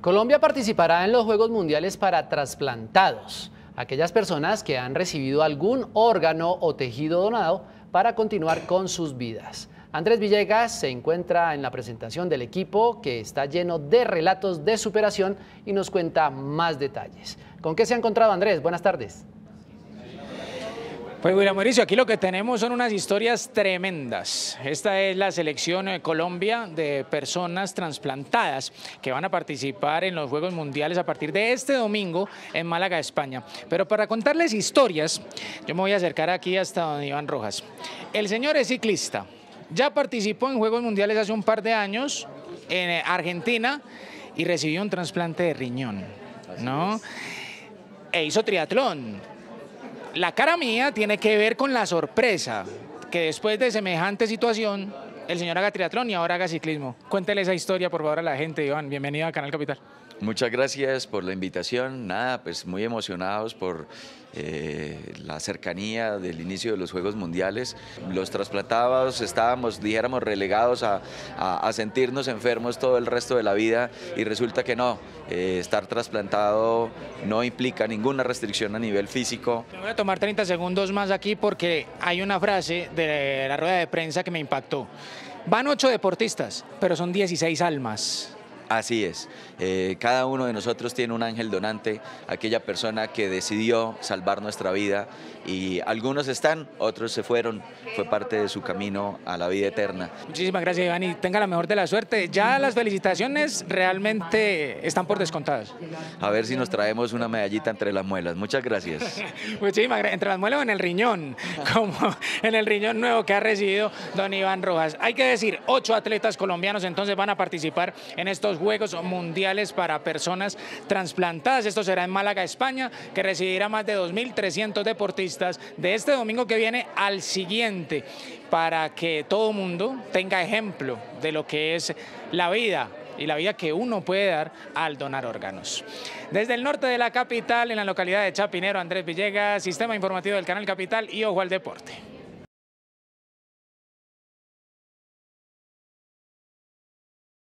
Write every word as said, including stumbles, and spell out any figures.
Colombia participará en los Juegos Mundiales para trasplantados, aquellas personas que han recibido algún órgano o tejido donado para continuar con sus vidas. Andrés Villegas se encuentra en la presentación del equipo, que está lleno de relatos de superación, y nos cuenta más detalles. ¿Con qué se ha encontrado, Andrés? Buenas tardes. Pues William Mauricio, aquí lo que tenemos son unas historias tremendas. Esta es la selección de Colombia de personas trasplantadas que van a participar en los Juegos Mundiales a partir de este domingo en Málaga, España. Pero para contarles historias, yo me voy a acercar aquí hasta don Iván Rojas. El señor es ciclista, ya participó en Juegos Mundiales hace un par de años en Argentina y recibió un trasplante de riñón, ¿no? E hizo triatlón. La cara mía tiene que ver con la sorpresa que después de semejante situación el señor haga triatlón y ahora haga ciclismo. Cuéntele esa historia, por favor, a la gente. Iván, bienvenido a Canal Capital. Muchas gracias por la invitación. Nada, pues muy emocionados por eh, la cercanía del inicio de los Juegos Mundiales. Los trasplantados estábamos, dijéramos, relegados a, a, a sentirnos enfermos todo el resto de la vida, y resulta que no. Eh, estar trasplantado no implica ninguna restricción a nivel físico. Me voy a tomar treinta segundos más aquí porque hay una frase de la rueda de prensa que me impactó. Van ocho deportistas, pero son dieciséis almas. Así es, eh, cada uno de nosotros tiene un ángel donante, aquella persona que decidió salvar nuestra vida, y algunos están, otros se fueron, fue parte de su camino a la vida eterna. Muchísimas gracias, Iván, y tenga la mejor de la suerte. Ya las felicitaciones realmente están por descontadas. A ver si nos traemos una medallita entre las muelas. Muchas gracias. Muchísimas gracias. Entre las muelas o en el riñón, como en el riñón nuevo que ha recibido don Iván Rojas. Hay que decir, ocho atletas colombianos entonces van a participar en estos Juegos Mundiales para personas trasplantadas. Esto será en Málaga, España, que recibirá más de dos mil trescientos deportistas de este domingo que viene al siguiente, para que todo mundo tenga ejemplo de lo que es la vida y la vida que uno puede dar al donar órganos. Desde el norte de la capital, en la localidad de Chapinero, Andrés Villegas, Sistema Informativo del Canal Capital, y ojo al deporte.